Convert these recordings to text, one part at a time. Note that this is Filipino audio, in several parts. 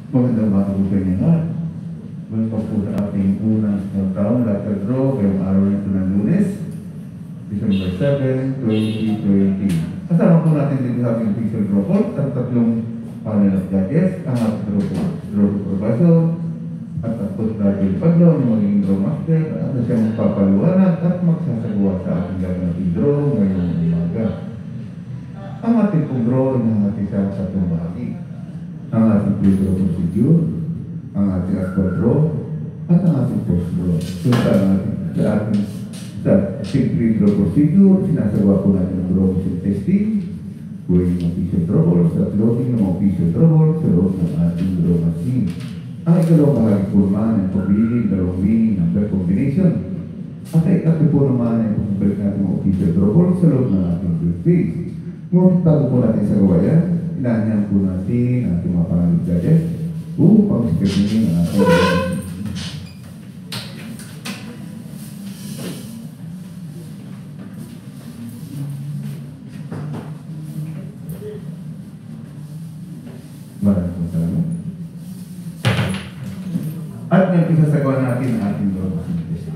Magandang mga kabutin nga. Welcome po sa ating unang taon letter draw ngayong araw nito ng Lunes, December 7, 2020. Kasama po natin dito sa ating official draw call at tatlong panel of judges, ang ating draw supervisor at ang post-graduate paglaw ng magiging draw master at na siya magpapaliwanag at magsasagawa sa ating gagawin draw ngayong umaga. Ang ating pong draw ay nahahatid sa tatlong bahagi. Ang ating pre-draw procedure, ang ating actual draw, at ang ating post-draw. So sa ating pre-draw procedure, sinasagawa po natin ang draw machine testing, weighing ng official draw balls at loading ng official draw balls sa loob ng ating draw machine. Ang ikalawang bahagi po naman ang pagpili ng dalawang winning number combination. At ang ikatlo po naman ay pagbalik natin ang official draw balls sa loob ng ating briefcase. Ngunit bago po natin sa gawayan, inaanyahan po natin ang ating mga pangalit judges upang sikapinin ang ating judges. Maraming salamat. At ngayon isasagawa natin ang ating draw machine test.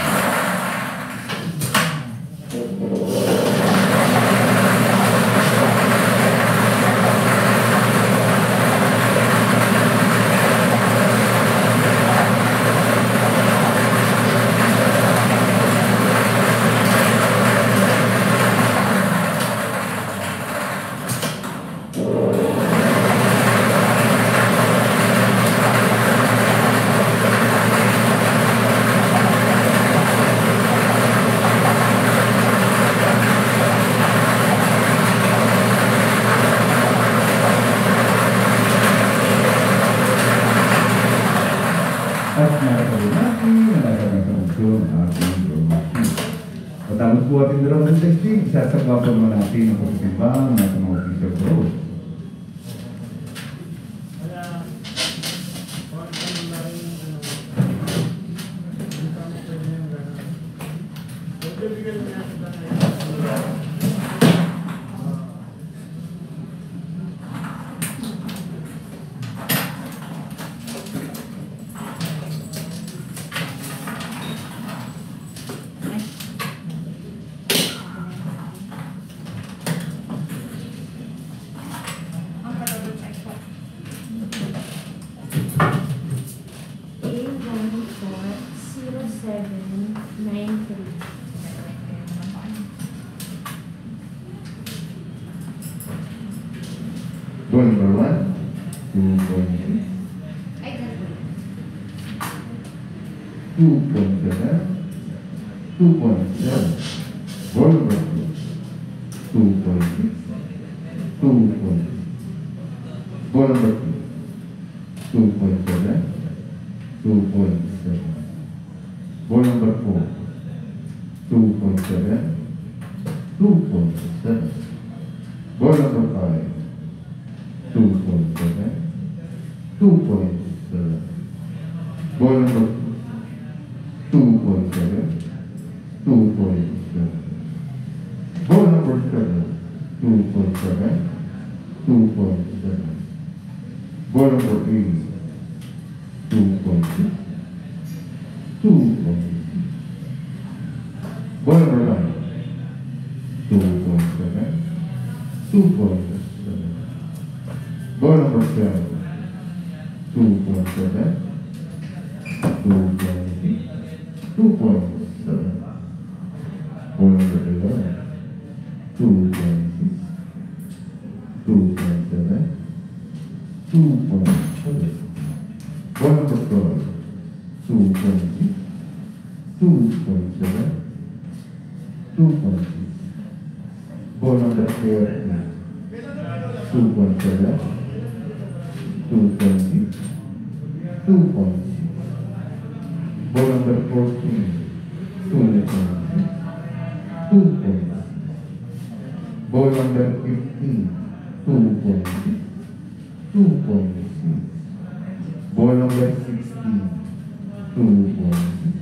Matapos po ating draw ng testing, sasagawa po naman natin ang pagkitimbang ng ating mga official draw. Goal number 1, 2.6, 2.7, 2.7. Goal number 2, 2.6, 2.6. Goal number 2, 2.7, 2.7. Goal number 4, 2.7, 2.7. Goal number 5, 2.7, 2.7. Goal number 2.7, 2.7. Goal number 7, 2.7, 2.7. Goal number 8, 2.6, 2.6. Goal number 9, 2.7, 2.7. Goal number 12, 2.7, 2.6, 2.7. Goal number 11, 2.6, 2.7, 2.7. Goal number 12, 2.6, 2.7, 2.6. Goal number 13, 2.7, 2.6, 2.6. Goal number 14, 2.6, 2.6. Goal number 15, 2.6, 2.6. Goal number 16, 2.6,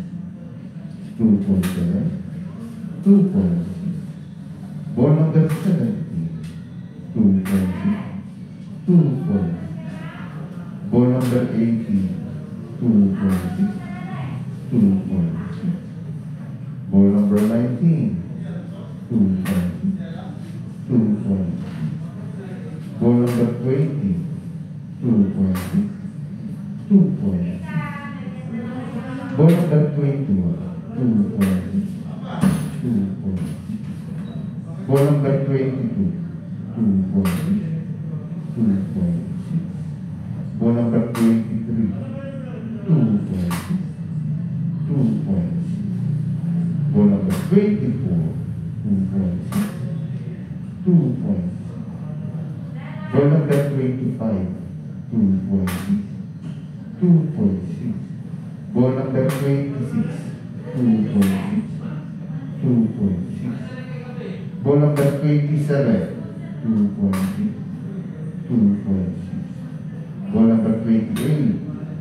2.7, 2.6. Goal number 17, 2.6, 2.6. Goal number number 80, 2.6, 2.6. Ball number 19, 2.6, 2.6. Ball number 20, 2.6, 2.6. Ball number 21, 2.6, 2.6. Ball number 22, 2.6, 2.6. Ball number 23, 2.6, 2.6. Ball number 24, 2.6, 2.6. Ball number 25, 2.6, 2.6. Ball number 26, 2.6, 2.6. Ball number 27, 2.6, 2.6. Ball number 28,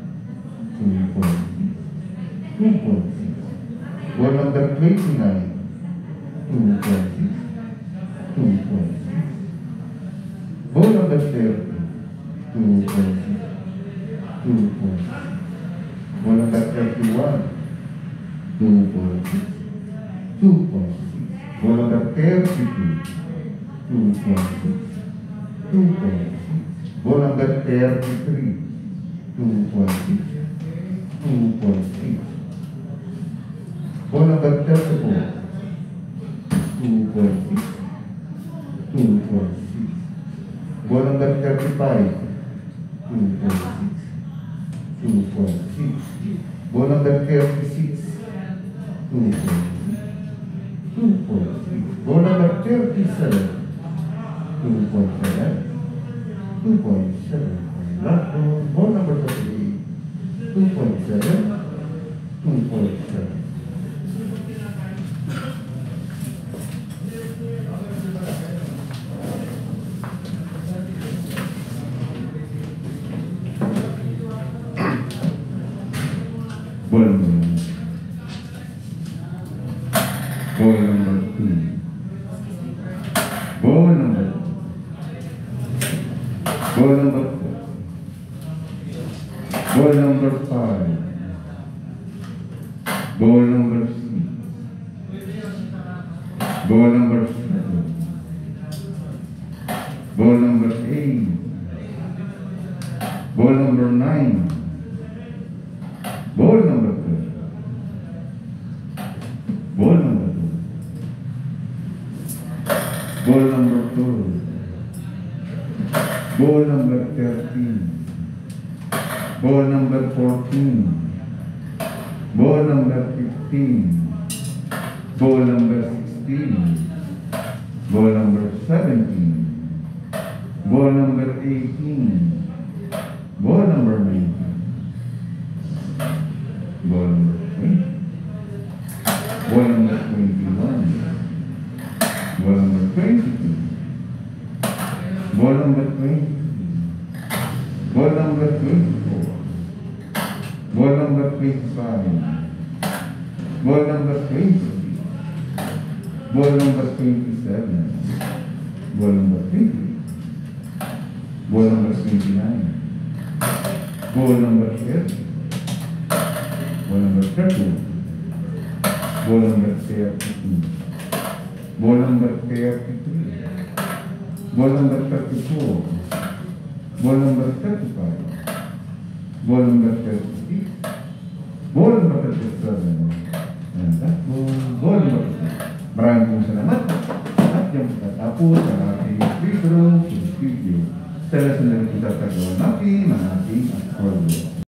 2.6, 2.6. Ball number 29, 2.6, 2.6. Ball number 30, 2.6, 2.6. Ball number 31, 2.6, 2.6. Ball number 32, 2.6, 2.6. Ball number 33, 2.6, 2.6. Ball number 34, 2.6, 2.6. Ball number 35, 2.6, 2.6. Ball number 36, 2.6, 2.6. Ball number 37, 2.7, 2.7. Ball number 38, 2.7, 2.7. Ball number 2. Ball number 4. Ball number 5. Ball number 6. Ball number 7. Ball number 8. Ball number 9. Ball number 10. Ball number 2. Ball number 12. Ball number 13. Ball number 14. Ball number 15. Ball number 16. Ball number 17. Ball number 18. Ball number 19. Ball number 20. Ball number 21. Ball number 22. Ball number 20. Ball number 24. Ball number 25. Ball number 20. Ball number 27. Ball number 30. Ball number 29. Ball number 30. Ball number 31. Ball number 32. Ball number 33. Ball number 34. Ball number 35. Ball number 36. Ball number 37. And that ball number 36. Maraming salamat. At yung tatapos ang ating video. Sa lasunod na tatagawa natin ang ating accordion.